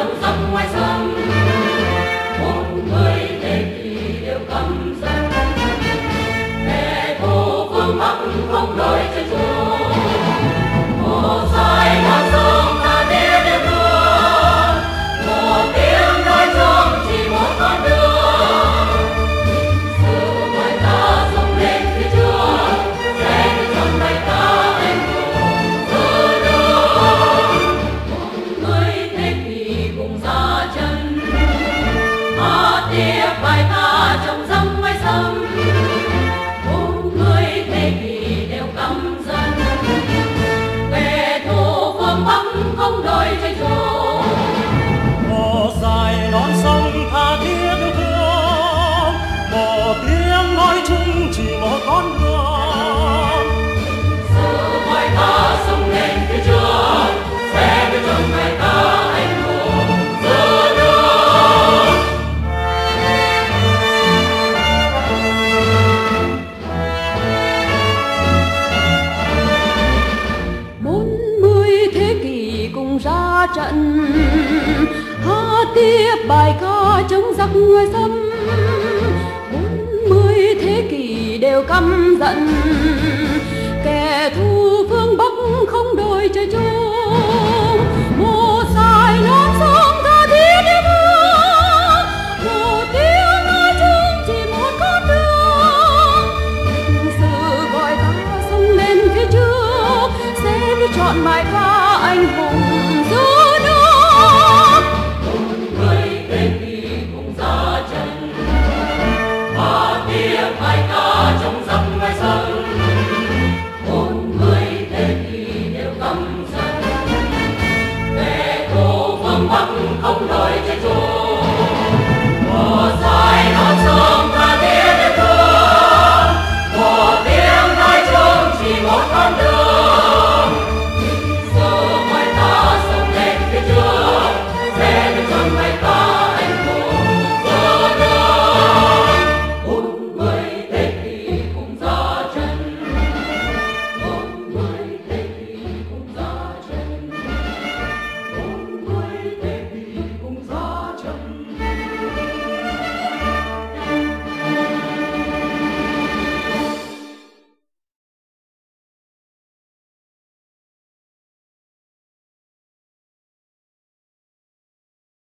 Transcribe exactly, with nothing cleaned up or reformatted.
trong dòng ngoài sông, một người thế kỷ đều căm giận. Kẻ thù phương Bắc không đổi chân chúa, một dài non sông tha thiết yêu thương, một tiếng nói chung chỉ một con đường. Sự gọi ta dâng lên phía trước, sẽ đi trong bài ca anh hùng dơ đường. Một người thế kỷ cùng ra chân, hát tiếp bài ca trong dòng ngoài sông. Một người thế kỷ đều căm giận, kẻ thù phương Bắc không đổi chạy trốn. Một dài non sông tha thiết yêu thương, một tiếng nói chung chỉ một con đường. Sự gọi ta sông lên phía trước, sẽ về trong bài ca anh hùng dơ đường. Bốn mươi thế kỷ cùng ra trận, hát tiếp bài ca chống giặc ngoài xâm. Bốn mươi thế kỷ đều căm giận, kẻ thù phương Bắc không đổi trời chung. Một dài non sông tha thiết yêu thương, một tiếng nói chung chỉ một con đường. Sự gọi ta sông lên phía trước, sẽ biết chọn bài ca anh hùng dũng.